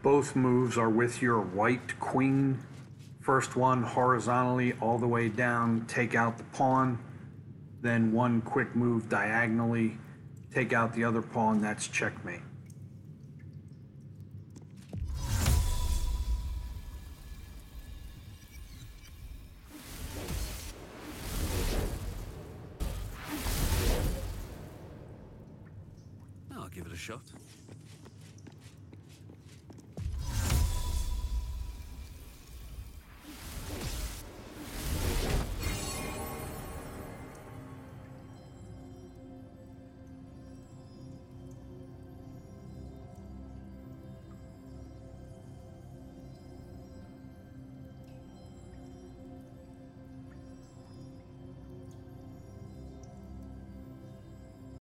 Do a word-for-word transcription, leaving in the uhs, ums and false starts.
Both moves are with your white queen. First one horizontally all the way down, take out the pawn. Then one quick move diagonally, take out the other pawn, that's checkmate. I'll give it a shot.